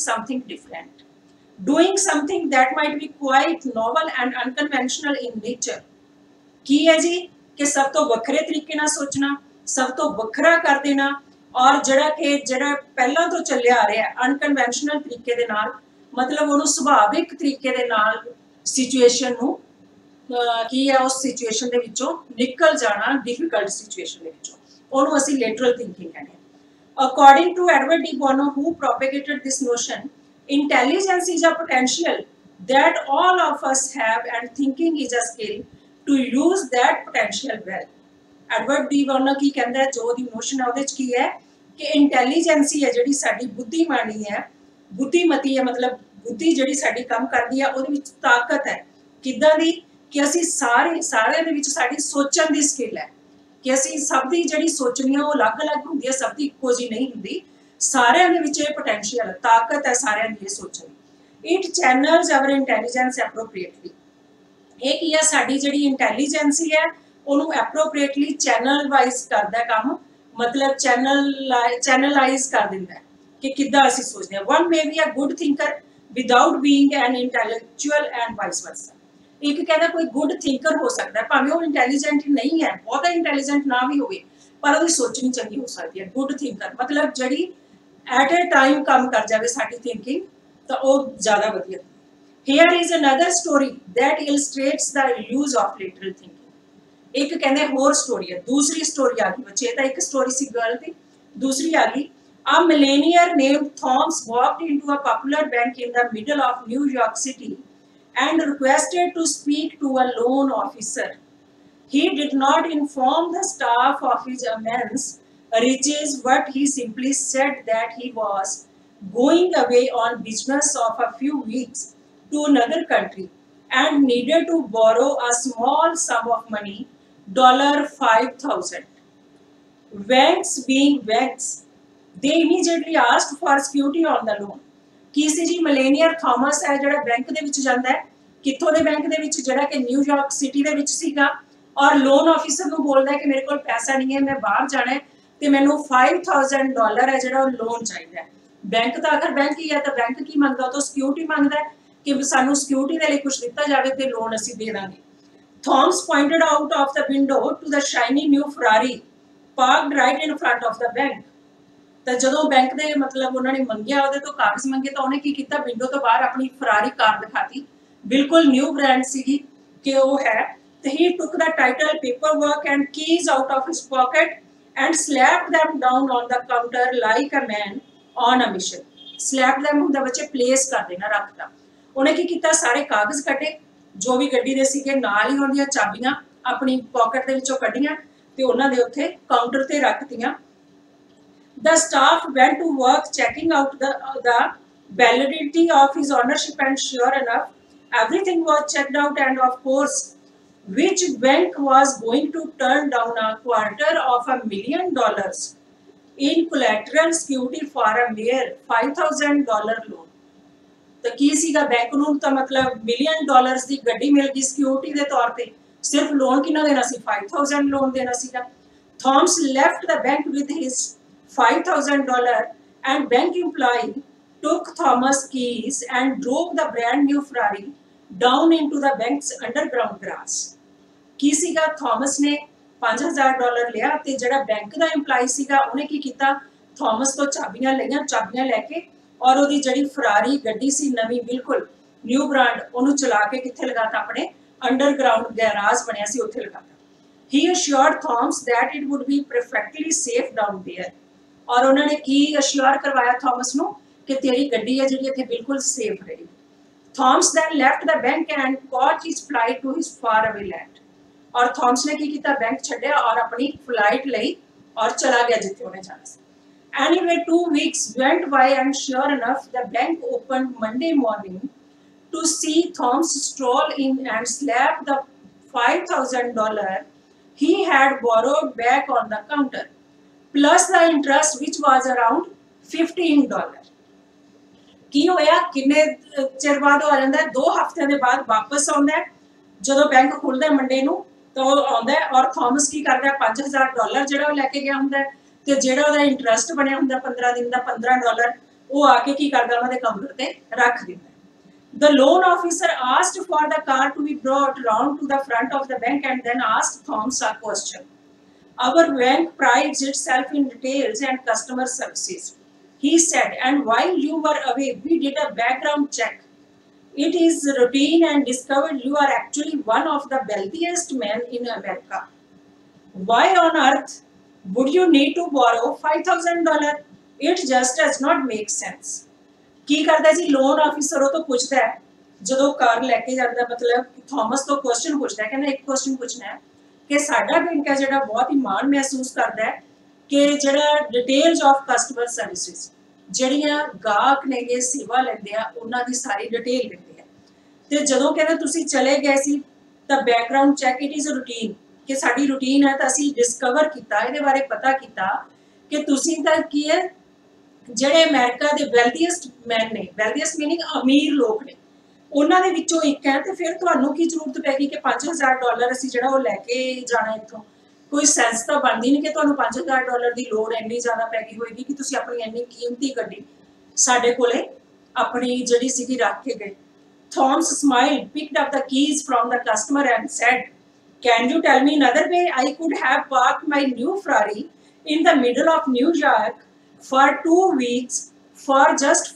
S1: something that might be quite novel and unconventional in nature की है जी कि सब तो वखरे तरीके नाल सोचना सब तो वखरा कर देना और जड़ा पहला तो चलिया आ रहा है अनकन्वेंशनल तरीके दे नाल मतलब उन्होंने सुभाविक तरीके दे नाल सिचुएशन नूं की है उस सिचुएशन दे विचों निकल जाना डिफिकल्ट सिचुएशन दे विचों उन्होंने असीं लेटरल थिंकिंग कहने according to Edward de Bono who propagated this notion intelligence is a potential that all of us have and thinking is a skill to use that potential well Edward de Bono की कहंदा है जो दी notion है उहदे च की है कि इंटेलिजेंसी है जिहड़ी साडी बुद्धिमानी है बुद्धिमती है मतलब बुद्धि जिहड़ी साडी काम करदी है उहदे विच ताकत है किदां दी कि असीं सारे दे विच साडी सोचण दी स्किल है कि असीं सब दी जिहड़ी सोचनी है वो अलग-अलग हुंदी है सब दी इक्को जी नहीं हुंदी सारिਆਂ ਦੇ ਵਿੱਚ ਇਹ ਪੋਟੈਂਸ਼ੀਅਲ ਤਾਕਤ ਹੈ ਸਾਰਿਆਂ ਦੀ ਸੋਚਣ it channels our intelligence appropriately ਇਹ ਕੀ ਹੈ ਸਾਡੀ ਜਿਹੜੀ ਇੰਟੈਲੀਜੈਂਸੀ ਹੈ ਉਹਨੂੰ ਐਪਰੋਪ੍ਰੀਏਟਲੀ ਚੈਨਲ ਵਾਈਜ਼ ਕਰਦਾ ਕੰਮ मतलब चैनलाइज कर दिंदा है कि किद्दां असीं सोचदे हां one may be a good thinker without being an intellectual and vice versa एक कहना कोई गुड थिंकर हो सकता है भावें वो इंटैलीजेंट नहीं है बहुत इंटैलीजेंट ना भी होवे पर उसकी सोचनी चंगी हो सकती है गुड थिंकर मतलब जिहड़ी एट ए टाइम काम कर जाए साडी थिंकिंग तो वो ज़्यादा वधिया here is another story that illustrates the use of literal thinking एक कहते होर स्टोरी है दूसरी स्टोरी आ गई बच्चे तो एक स्टोरी सी गर्ल थी दूसरी आ गई A millionaire named Thomas walked into a popular bank in the middle of New York City and requested to speak to a loan officer. He did not inform the staff of his immense riches, but he simply said that he was going away on business of a few weeks to another country and needed to borrow a small sum of money, $5,000. Banks being banks, they immediately asked for security on the loan. ਕੀ ਸੀ ਜੀ ਮਲੇਨੀਅਰ Thomas ਹੈ ਜਿਹੜਾ bank ਦੇ ਵਿੱਚ ਜਾਂਦਾ ਹੈ, ਕਿੱਥੋਂ ਦੇ bank ਦੇ ਵਿੱਚ, ਜਿਹੜਾ ਕਿ ਨਿਊਯਾਰਕ ਸਿਟੀ ਦੇ ਵਿੱਚ ਸੀਗਾ, ਔਰ ਲੋਨ ਆਫਿਸਰ ਨੂੰ ਬੋਲਦਾ ਹੈ ਕਿ ਮੇਰੇ ਕੋਲ ਪੈਸਾ ਨਹੀਂ ਹੈ, ਮੈਂ ਬਾਹਰ ਜਾਣਾ ਹੈ ਤੇ ਮੈਨੂੰ $5,000 ਹੈ ਜਿਹੜਾ ਉਹ ਲੋਨ ਚਾਹੀਦਾ ਹੈ। ਬੈਂਕ ਤਾਂ ਆਖਰ ਬੈਂਕ ਹੀ ਹੈ, ਤਾਂ ਬੈਂਕ ਕੀ ਮੰਗਦਾ, ਉਹ ਤਾਂ ਸਿਕਿਉਰਿਟੀ ਮੰਗਦਾ ਹੈ ਕਿ ਸਾਨੂੰ ਸਿਕਿਉਰਿਟੀ ਦੇ ਲਈ ਕੁਝ ਦਿੱਤਾ ਜਾਵੇ ਤੇ ਲੋਨ ਅਸੀਂ ਦੇ ਦਾਂਗੇ। Thomas pointed out of the window to the shiny new Ferrari parked right in front of the bank. ਤਾਂ ਜਦੋਂ ਬੈਂਕ ਦੇ ਮਤਲਬ ਉਹਨਾਂ ਨੇ ਮੰਗਿਆ, ਉਹਦੇ ਤੋਂ ਕਾਗਜ਼ ਮੰਗੇ, ਤਾਂ ਉਹਨੇ ਕੀ ਕੀਤਾ, ਵਿੰਡੋ ਤੋਂ ਬਾਹਰ ਆਪਣੀ ਫਰਾਰੀ ਕਾਰ ਦਿਖਾਤੀ, ਬਿਲਕੁਲ ਨਿਊ ਬ੍ਰਾਂਡ ਸੀਗੀ ਕਿ ਉਹ ਹੈ। ਤੇ he took the title, paperwork and keys out of his pocket and slapped them down on the counter like a man on a mission. Slapped them ਹੁੰਦਾ ਬੱਚੇ ਪਲੇਸ ਕਰ ਦੇਣਾ, ਰੱਖਦਾ। ਉਹਨੇ ਕੀ ਕੀਤਾ, ਸਾਰੇ ਕਾਗਜ਼ ਕੱਢੇ ਜੋ ਵੀ ਗੱਡੀ ਦੇ ਸੀਗੇ, ਨਾਲ ਹੀ ਉਹਦੀਆਂ ਚਾਬੀਆਂ ਆਪਣੀ ਪਾਕਟ ਦੇ ਵਿੱਚੋਂ ਕੱਢੀਆਂ ਤੇ ਉਹਨਾਂ ਦੇ ਉੱਥੇ ਕਾਊਂਟਰ ਤੇ ਰੱਖਤੀਆਂ। The staff went to work checking out the validity of his ownership, and sure enough, everything was checked out, and of course, which bank was going to turn down $250,000 in collateral security for a mere $5,000 loan? तो की सीगा, bank नूं तो मतलब $1 million ਦੀ ਗੱਡੀ ਮਿਲ ਗਈ security ਦੇ ਤੌਰ ਤੇ, ਸਿਰਫ ਲੋਨ ਕਿੰਨਾ ਦੇਣਾ ਸੀ, $5,000 ਲੋਨ ਦੇਣਾ ਸੀਗਾ। Thomas left the bank with his $5,000 and bank employee took Thomas' keys and drove the brand new Ferrari down into the bank's underground grass. ਕੀ ਸੀਗਾ, ਥਾਮਸ ਨੇ $5,000 ਲਿਆ ਤੇ ਜਿਹੜਾ ਬੈਂਕ ਦਾ EMPLOYEE ਸੀਗਾ ਉਹਨੇ ਕੀ ਕੀਤਾ, ਥਾਮਸ ਤੋਂ ਚਾਬੀਆਂ ਲਈਆਂ, ਚਾਬੀਆਂ ਲੈ ਕੇ ਔਰ ਉਹਦੀ ਜਿਹੜੀ ਫਰਾਰੀ ਗੱਡੀ ਸੀ ਨਵੀਂ ਬਿਲਕੁਲ ਨਿਊ ਬ੍ਰਾਂਡ, ਉਹਨੂੰ ਚਲਾ ਕੇ ਕਿੱਥੇ ਲਗਾਤਾ, ਆਪਣੇ ਅੰਡਰਗਰਾਉਂਡ ਗੈਰਾਜ ਬਣਿਆ ਸੀ ਉੱਥੇ ਲਗਾਤਾ। He assured Thomas that it would be perfectly safe down there. ਔਰ ਉਹਨਾਂ ਨੇ ਕੀ ਅਸ਼ਿਓਰ ਕਰਵਾਇਆ ਥਾਮਸ ਨੂੰ ਕਿ ਤੇਰੀ ਗੱਡੀ ਹੈ ਜਿਹੜੀ ਇੱਥੇ ਬਿਲਕੁਲ ਸੇਫ ਰਹੇਗੀ। Thomas then left the bank and caught his flight to his faraway land. ਔਰ ਥਾਮਸ ਨੇ ਕੀ ਕੀਤਾ, ਬੈਂਕ ਛੱਡਿਆ ਔਰ ਆਪਣੀ ਫਲਾਈਟ ਲਈ ਔਰ ਚਲਾ ਗਿਆ ਜਿੱਥੇ ਉਹਨੇ ਜਾਣਾ ਸੀ। Anyway, 2 weeks went by and sure enough, the bank opened Monday morning to see Thomas stroll in and slap the $5,000 he had borrowed back on the counter, plus the interest which was around $15. ਕੀ ਹੋਇਆ, ਕਿੰਨੇ ਚਿਰ ਬਾਅਦ ਹੋ ਜਾਂਦਾ ਹੈ, 2 ਹਫ਼ਤਿਆਂ ਦੇ ਬਾਅਦ ਵਾਪਸ ਆਉਂਦਾ ਹੈ। ਜਦੋਂ ਬੈਂਕ ਖੁੱਲਦਾ ਮੰਡੇ ਨੂੰ ਤਾਂ ਉਹ ਆਉਂਦਾ ਔਰ ਥਾਮਸ ਕੀ ਕਰਦਾ, $5,000 ਜਿਹੜਾ ਉਹ ਲੈ ਕੇ ਗਿਆ ਹੁੰਦਾ ਤੇ ਜਿਹੜਾ ਉਹਦਾ ਇੰਟਰਸਟ ਬਣਿਆ ਹੁੰਦਾ 15 ਦਿਨ ਦਾ $15, ਉਹ ਆ ਕੇ ਕੀ ਕਰਦਾ, ਉਹਨਾਂ ਦੇ ਕਾਊਂਟਰ ਤੇ ਰੱਖ ਦਿੰਦਾ। The loan officer asked for the car to be brought round to the front of the bank and then asked Thomas a question. Our bank prides itself in details and customer services, he said, and while you were away, we did a background check. It is routine and discovered you are actually one of the wealthiest men in America. Why on earth would you need to borrow $5,000? It just does not make sense. ਕੀ ਕਰਦਾ ਜੀ, loan officer ਉਹ ਤੋਂ ਪੁੱਛਦਾ ਹੈ ਜਦੋਂ ਕਾਰ ਲੈ ਕੇ ਜਾਂਦਾ, ਮਤਲਬ ਥਾਮਸ ਤੋਂ ਕੁਐਸਚਨ ਪੁੱਛਦਾ ਹੈ, ਕਹਿੰਦਾ ਇੱਕ ਕੁਐਸਚਨ ਪੁੱਛਣਾ ਹੈ ਕਿ ਸਾਡਾ ਬੈਂਕ ਹੈ ਜਿਹੜਾ ਬਹੁਤ ਹੀ ਮਾਣ ਮਹਿਸੂਸ ਕਰਦਾ ਹੈ ਕਿ ਜਿਹੜਾ ਡਿਟੇਲਸ ਆਫ ਕਸਟਮਰ ਸਰਵਿਸਿਜ਼, ਜਿਹੜੀਆਂ ਗਾਹਕ ਨੇਗੇ ਸੇਵਾ ਲੈਂਦੇ ਆ ਉਹਨਾਂ ਦੀ ਸਾਰੀ ਡਿਟੇਲ ਦਿੰਦੇ ਆ। ਤੇ ਜਦੋਂ ਕਹਿੰਦਾ ਤੁਸੀਂ ਚਲੇ ਗਏ ਸੀ ਤਾਂ background check, it is routine, ਕਿ ਸਾਡੀ ਰੂਟੀਨ ਹੈ ਤਾਂ ਅਸੀਂ ਡਿਸਕਵਰ ਕੀਤਾ, ਇਹਦੇ ਬਾਰੇ ਪਤਾ ਕੀਤਾ ਕਿ ਤੁਸੀਂ ਤਾਂ ਕੀ ਹੈ, ਜਿਹੜੇ ਅਮਰੀਕਾ ਦੇ ਵੈਲਥੀਐਸਟ ਮੈਨ ਨੇ, ਵੈਲਥੀਐਸਟ ਮੀਨਿੰਗ ਅਮੀਰ ਲੋਕ ਨੇ, ਉਹਨਾਂ ਦੇ ਵਿੱਚੋਂ ਇੱਕ ਹੈ। ਤੇ ਫਿਰ ਤੁਹਾਨੂੰ ਕੀ ਜ਼ਰੂਰਤ ਪੈ ਗਈ ਕਿ $5,000 ਅਸੀਂ ਜਿਹੜਾ ਉਹ ਲੈ ਕੇ ਜਾਣਾ ਇੱਥੋਂ, ਕੋਈ ਸੈਂਸ ਤਾਂ ਬਣਦੀ ਨਹੀਂ ਕਿ ਤੁਹਾਨੂੰ $5,000 ਦੀ ਲੋੜ ਇੰਨੀ ਜ਼ਿਆਦਾ ਪੈ ਗਈ ਹੋਏਗੀ ਕਿ ਤੁਸੀਂ ਆਪਣੀ ਇੰਨੀ ਕੀਮਤੀ ਗੱਡੀ ਸਾਡੇ ਕੋਲੇ ਆਪਣੀ ਜਿਹੜੀ ਸੀਗੀ ਰੱਖ ਕੇ ਗਏ। Thomas smiled, picked up the keys from the customer and said, "Can you tell me another way I could have parked my new Ferrari in the middle of New York for 2 weeks for just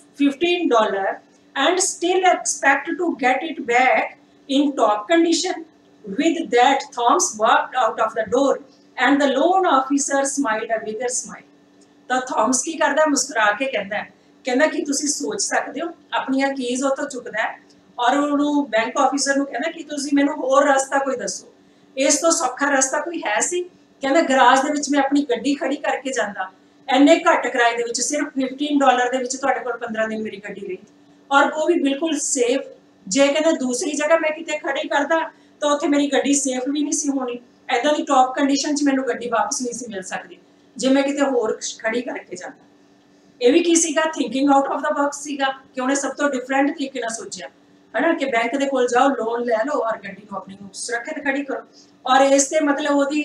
S1: $15 and still expect to get it back in top condition?" With that, Thomas walked out of the door and the loan officer smiled a bigger smile. ਤਾਂ Thomas ਕੀ ਕਰਦਾ, ਮੁਸਕਰਾ ਕੇ ਕਹਿੰਦਾ ਕਿ ਤੁਸੀਂ ਸੋਚ ਸਕਦੇ ਹੋ, ਆਪਣੀਆਂ ਕੀਜ਼ ਉਹ ਤੋਂ ਚੁੱਕਦਾ और ਉਹਨੂੰ ਬੈਂਕ ਆਫੀਸਰ ਨੂੰ ਕਹਿੰਦਾ ਕਿ ਤੁਸੀਂ ਮੈਨੂੰ ਹੋਰ ਰਸਤਾ ਕੋਈ ਦੱਸੋ, ਇਸ ਤੋਂ ਸੌਖਾ ਰਸਤਾ ਕੋਈ ਹੈ ਸੀ? ਕਹਿੰਦਾ ਗਰਾਜ ਦੇ ਵਿੱਚ ਮੈਂ ਆਪਣੀ ਗੱਡੀ ਖੜੀ ਕਰਕੇ ਜਾਂਦਾ, ਇੰਨੇ ਘੱਟ ਕਿਰਾਏ ਦੇ ਵਿੱਚ, ਸਿਰਫ $15 ਦੇ ਵਿੱਚ ਤੁਹਾਡੇ ਕੋਲ 15 ਦਿਨ ਮੇਰੀ ਗੱਡੀ ਰਹੀ, ਔਰ ਉਹ ਵੀ ਬਿਲਕੁਲ ਸੇਫ। ਜੇ ਕਹਿੰਦਾ ਦੂਸਰੀ ਜਗ੍ਹਾ ਮੈਂ ਕਿਤੇ ਖੜੀ ਕਰਦਾ ਤਾਂ ਉੱਥੇ ਮੇਰੀ ਗੱਡੀ ਸੇਫ ਵੀ ਨਹੀਂ ਸੀ ਹੋਣੀ, ਐਦਾਂ ਦੀ ਟੌਪ ਕੰਡੀਸ਼ਨ 'ਚ ਮੈਨੂੰ ਗੱਡੀ ਵਾਪਸ ਨਹੀਂ ਸੀ ਮਿਲ ਸਕਦੀ ਜੇ ਮੈਂ ਕਿਤੇ ਹੋਰ ਖੜੀ ਕਰਕੇ ਜਾਂਦਾ। ਇਹ ਵੀ ਕੀ ਸੀਗਾ? Thinking out of the box ਸੀਗਾ ਕਿ ਉਹਨੇ ਸਭ ਤੋਂ ਡਿਫਰੈਂਟ ਤਰੀਕੇ ਨਾਲ ਸੋਚਿਆ, ਹੈ ਕਿ ਬੈਂਕ ਦੇ ਕੋਲ ਜਾਓ, ਲੋਨ ਲੈ ਲਓ ਔਰ ਗੱਡੀ ਨੂੰ ਆਪਣੀ ਨੂੰ ਸੁਰੱਖਿਅਤ ਖੜੀ ਕਰੋ। ਔਰ ਇਸ ਤੇ ਮਤਲਬ ਉਹਦੀ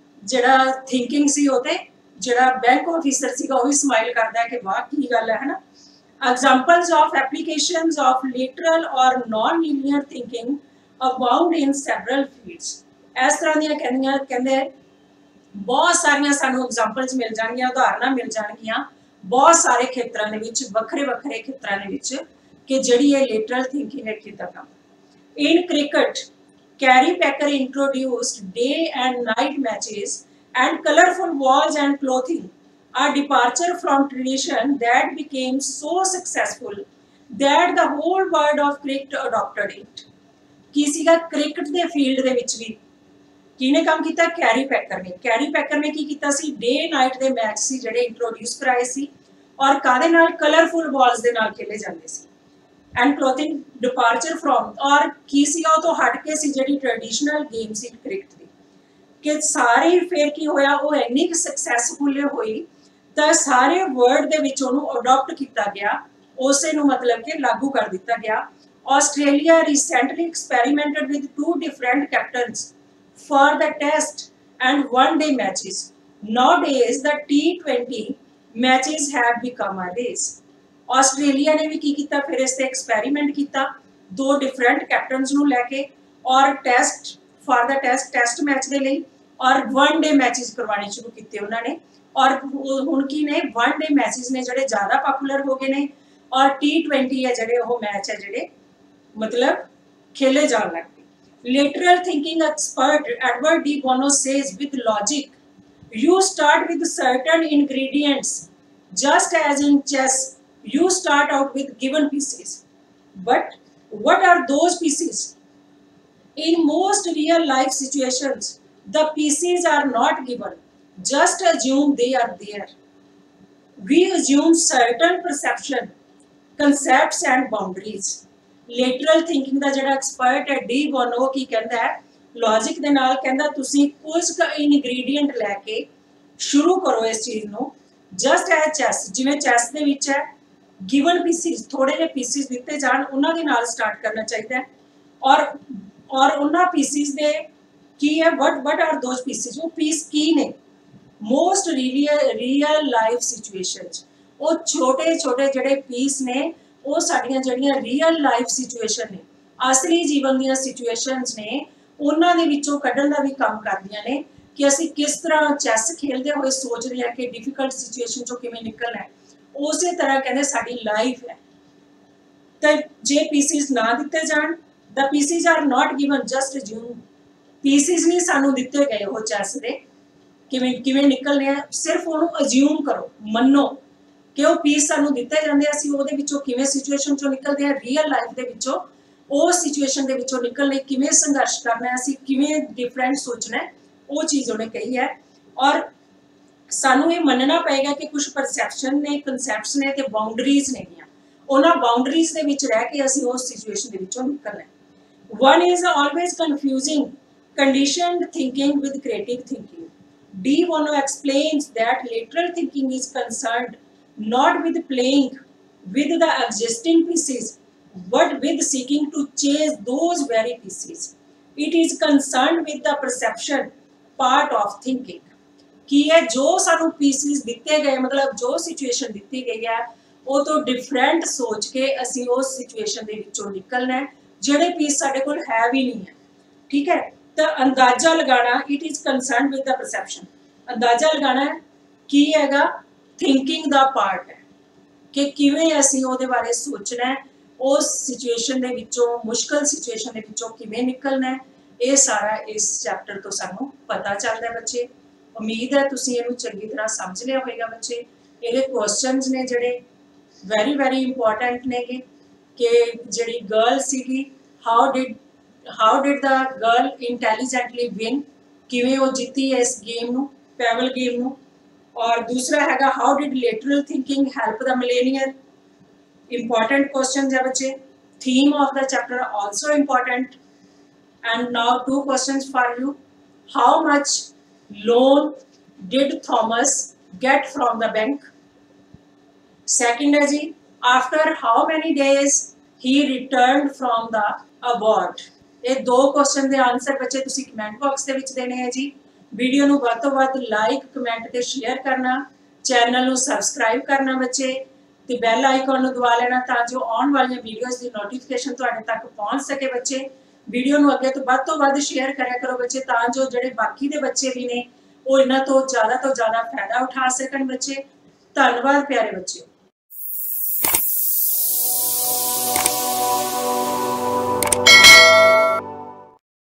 S1: ਜਿਹੜਾ ਥਿੰਕਿੰਗ ਸੀ, ਉਹ ਤੇ ਜਿਹੜਾ ਬੈਂਕ ਆਫੀਸਰ ਸੀਗਾ ਉਹ ਵੀ ਸਮਾਈਲ ਕਰਦਾ ਹੈ ਕਿ ਵਾਹ ਕੀ ਗੱਲ ਹੈ ਨਾ। Examples of applications of literal or non-linear thinking abound in several fields। ਇਸ ਤਰ੍ਹਾਂ ਦੀਆਂ ਕਹਿੰਦੇ ਬਹੁਤ ਸਾਰੀਆਂ ਸਾਨੂੰ ਐਗਜ਼ਾਮਪਲਸ ਮਿਲ ਜਾਣਗੀਆਂ, ਉਦਾਹਰਨਾਂ ਮਿਲ ਜਾਣਗੀਆਂ ਬਹੁਤ ਸਾਰੇ ਖੇਤਰਾਂ ਦੇ ਵਿੱਚ, ਵੱਖਰੇ ਵੱਖਰੇ ਖੇਤਰਾਂ ਦੇ ਵਿੱਚ, ਕਿ ਜਿਹੜੀ ਇਹ ਲਿਟਰਲ ਥਿੰਕਿੰਗ ਹੈ ਕੀਤਾ ਕੰਮ। In cricket, Gary Packer introduced day and night matches and colorful walls and clothing, a departure from tradition that became so successful that the whole world of cricket adopted it। ਕੀ ਸੀਗਾ? Cricket ਦੇ field ਦੇ ਵਿੱਚ ਵੀ ਕਿਹਨੇ ਕੰਮ ਕੀਤਾ? Kerry Packer ਨੇ। Kerry Packer ਨੇ ਕੀ ਕੀਤਾ ਸੀ? ਡੇ ਨਾਈਟ ਦੇ ਮੈਚ ਸੀ ਜਿਹੜੇ ਇੰਟਰੋਡਿਊਸ ਕਰਾਏ ਸੀ, ਔਰ ਕਾਦੇ ਨਾਲ? ਕਲਰਫੁਲ ਬਾਲਸ ਦੇ ਨਾਲ ਖੇਲੇ ਜਾਂਦੇ ਸੀ। ਐਂਡ ਕਲੋਥਿੰਗ, ਡਿਪਾਰਚਰ ਫਰੋਮ, ਔਰ ਕੀ ਸੀਗਾ? ਉਹ ਤੋਂ ਹਟ ਕੇ ਸੀ ਜਿਹੜੀ ਟ੍ਰੈਡੀਸ਼ਨਲ ਗੇਮ ਸੀ ਕ੍ਰਿਕਟ ਦੀ, ਕਿ ਸਾਰੇ ਫਿਰ ਕੀ ਹੋਇਆ? ਉਹ ਇੰਨੀ ਸਕਸੈਸਫੁਲ ਹੋਈ ਤਾਂ ਸਾਰੇ ਵਰਲਡ ਦੇ ਵਿੱਚ ਉਹਨੂੰ ਅਡਾਪਟ ਕੀਤਾ ਗਿਆ, ਉਸੇ ਨੂੰ ਮਤਲਬ ਕਿ ਲਾਗੂ ਕਰ ਦਿੱਤਾ ਗਿਆ। Australia recently experimented with 2 different captains for the test and one-day matches. Nowadays, the T20 matches have become a race। Australia ਨੇ ਵੀ ਕੀ ਕੀਤਾ? ਫਿਰ ਇਸ ਤੇ ਐਕਸਪੈਰੀਮੈਂਟ ਕੀਤਾ 2 ਡਿਫਰੈਂਟ ਕੈਪਟਨਸ ਨੂੰ ਲੈ ਕੇ, ਔਰ ਟੈਸਟ ਮੈਚ ਦੇ ਲਈ, ਔਰ one-day ਮੈਚਸ ਕਰਵਾਉਣੇ ਸ਼ੁਰੂ ਕੀਤੇ ਉਹਨਾਂ ਨੇ। ਔਰ ਹੁਣ ਕੀ ਨੇ? one-day ਮੈਚਸ ਨੇ ਜਿਹੜੇ ਜ਼ਿਆਦਾ ਪਪੂਲਰ ਹੋ ਗਏ ਨੇ, ਔਰ T20 ਹੈ ਜਿਹੜੇ ਉਹ ਮੈਚ ਹੈ ਜਿਹੜੇ मतलब खेले जाने लग गए। Lateral thinking expert Edward D. Bono says, with logic, you start with certain ingredients, just as in chess, you start out with given pieces. But what are those pieces? In most real life situations, the pieces are not given. Just assume they are there. We assume certain perception, concepts and boundaries। Lateral thinking ਦਾ ਜਿਹੜਾ expert ਹੈ D bono ਕੀ ਕਹਿੰਦਾ ਹੈ? Logic ਦੇ ਨਾਲ ਕਹਿੰਦਾ ਤੁਸੀਂ ਕੁਝ ਇਨਗਰੀਡੀਐਂਟ ਲੈ ਕੇ ਸ਼ੁਰੂ ਕਰੋ ਇਸ ਚੀਜ਼ ਨੂੰ, ਜਸਟ ਐਜ਼ ਚੈਸ, ਜਿਵੇਂ ਚੈਸ ਦੇ ਵਿੱਚ ਹੈ ਗਿਵਨ ਪੀਸਿਸ, ਥੋੜੇ ਜਿਹੇ ਪੀਸਿਸ ਦਿੱਤੇ ਜਾਣ, ਉਹਨਾਂ ਦੇ ਨਾਲ ਸਟਾਰਟ ਕਰਨਾ ਚਾਹੀਦਾ ਹੈ। ਔਰ ਉਹਨਾਂ ਪੀਸਿਸ ਦੇ ਕੀ ਹੈ? What are those pieces? ਉਹ ਪੀਸ ਕੀ ਨੇ? ਮੋਸਟ ਰੀਅਲ ਲਾਈਫ ਸਿਚੁਏਸ਼ਨਸ, ਉਹ ਛੋਟੇ ਛੋਟੇ ਜਿਹੜੇ ਪੀਸ ਨੇ ਉਹ ਸਾਡੀਆਂ ਜਿਹੜੀਆਂ ਰੀਅਲ ਲਾਈਫ ਸਿਚੁਏਸ਼ਨ ਨੇ, ਅਸਲੀ ਜੀਵਨ ਦੀਆਂ ਸਿਚੁਏਸ਼ਨਸ ਨੇ, ਉਹਨਾਂ ਦੇ ਵਿੱਚੋਂ ਕੱਢਣ ਦਾ ਵੀ ਕੰਮ ਕਰਦੀਆਂ ਨੇ ਕਿ ਅਸੀਂ ਕਿਸ ਤਰ੍ਹਾਂ ਚੈਸ ਖੇਲਦੇ ਹੋਏ ਸੋਚਦੇ ਹਾਂ ਕਿ ਡਿਫਿਕਲਟ ਸਿਚੁਏਸ਼ਨ ਚੋਂ ਕਿਵੇਂ ਨਿਕਲਣਾ ਹੈ। ਉਸੇ ਤਰ੍ਹਾਂ ਕਹਿੰਦੇ ਸਾਡੀ ਲਾਈਫ ਹੈ। ਤਾਂ ਜੇ ਪੀਸਿਸ ਨਾ ਦਿੱਤੇ ਜਾਣ, the pieces are not given, just assume, pieces ਨਹੀਂ ਸਾਨੂੰ ਦਿੱਤੇ ਗਏ ਉਹ ਚੈਸ ਦੇ ਕਿਵੇਂ ਨਿਕਲਣੇ ਆ, ਸਿਰਫ ਉਹਨੂੰ ਅਸਿਊਮ ਕਰੋ, ਮੰਨੋ ਕਿ ਉਹ ਪੀਸ ਸਾਨੂੰ ਦਿੱਤੇ ਜਾਂਦੇ, ਅਸੀਂ ਉਹਦੇ ਵਿੱਚੋਂ ਕਿਵੇਂ ਸਿਚੁਏਸ਼ਨ ਚੋਂ ਨਿਕਲਦੇ ਹਾਂ, ਰੀਅਲ ਲਾਈਫ ਦੇ ਵਿੱਚੋਂ ਉਹ ਸਿਚੁਏਸ਼ਨ ਦੇ ਵਿੱਚੋਂ ਨਿਕਲਣ ਲਈ ਕਿਵੇਂ ਸੰਘਰਸ਼ ਕਰਨਾ ਹੈ, ਅਸੀਂ ਕਿਵੇਂ ਡਿਫਰੈਂਟ ਸੋਚਣਾ ਹੈ, ਉਹ ਚੀਜ਼ ਉਹਨੇ ਕਹੀ ਹੈ। ਔਰ ਸਾਨੂੰ ਇਹ ਮੰਨਣਾ ਪਏਗਾ ਕਿ ਕੁਝ ਪਰਸੈਪਸ਼ਨ ਨੇ, ਕਨਸੈਪਟਸ ਨੇ ਤੇ ਬਾਉਂਡਰੀਜ਼ ਨੇਗੀਆਂ, ਉਹਨਾਂ ਬਾਉਂਡਰੀਜ਼ ਦੇ ਵਿੱਚ ਰਹਿ ਕੇ ਅਸੀਂ ਉਸ ਸਿਚੁਏਸ਼ਨ ਦੇ ਵਿੱਚੋਂ ਨਿਕਲਣਾ ਹੈ। One is always confusing conditioned thinking with creative thinking. D. Bono explains that lateral thinking is concerned not with playing with the existing pieces, but with seeking to chase those very pieces. It is concerned with the perception part of thinking. कि है जो सानू pieces दिते गए, मतलब जो situation दिती गई है वो तो different सोच के असी उस situation दे विचों निकलना है, ਜਿਹੜੇ ਪੀਸ ਸਾਡੇ ਕੋਲ ਹੈ ਵੀ ਨਹੀਂ ਹੈ। ਠੀਕ ਹੈ, ਤਾਂ ਅੰਦਾਜ਼ਾ ਲਗਾਣਾ, it is concerned with the perception, ਅੰਦਾਜ਼ਾ ਲਗਾਣਾ ਕੀ ਹੈਗਾ? ਥਿੰਕਿੰਗ ਦਾ ਪਾਰਟ ਹੈ ਕਿ ਕਿਵੇਂ ਅਸੀਂ ਉਹਦੇ ਬਾਰੇ ਸੋਚਣਾ ਹੈ, ਉਸ ਸਿਚੁਏਸ਼ਨ ਦੇ ਵਿੱਚੋਂ, ਮੁਸ਼ਕਲ ਸਿਚੁਏਸ਼ਨ ਦੇ ਵਿੱਚੋਂ ਕਿਵੇਂ ਨਿਕਲਣਾ ਹੈ। ਇਹ ਸਾਰਾ ਇਸ ਚੈਪਟਰ ਤੋਂ ਸਾਨੂੰ ਪਤਾ ਚੱਲਦਾ ਬੱਚੇ। ਉਮੀਦ ਹੈ ਤੁਸੀਂ ਇਹਨੂੰ ਚੰਗੀ ਤਰ੍ਹਾਂ ਸਮਝ ਲਿਆ ਹੋਵੇਗਾ ਬੱਚੇ। ਇਹਦੇ ਕੁਐਸਚਨਸ ਨੇ ਜਿਹੜੇ ਵੈਰੀ ਇੰਪੋਰਟੈਂਟ ਨੇਗੇ, कि जिहड़ी गर्ल सीगी how did the girl intelligently win, किवें वो जीती है इस गेम नू, पैबल गेम नू। और दूसरा हैगा how did lateral thinking help the millionaire. Important question है बच्चे, theme of the chapter also important. And now two questions for you, how much loan did Thomas get from the bank. Second है जी, after how many days he return from the abroad. ये दो question के answer बच्चे तुसी comment box के विच देने हैं जी। वीडियो नू वध तो वध लाइक कमेंट ते शेयर करना, चैनल नू सबसक्राइब करना बच्चे, ते बैल आइकॉन नू दबा लेना ताकि आने वाली वीडियोज़ की नोटिफिकेशन तुहाडे तक पहुंच सके बच्चे। वीडियो नू अगे तो वध शेयर करा करो बच्चे, तां जो जिहड़े बाकी दे बच्चे भी ने वो इन्हां तो ज़्यादा फायदा उठा सकन बच्चे। धन्नवाद प्यारे बच्चे।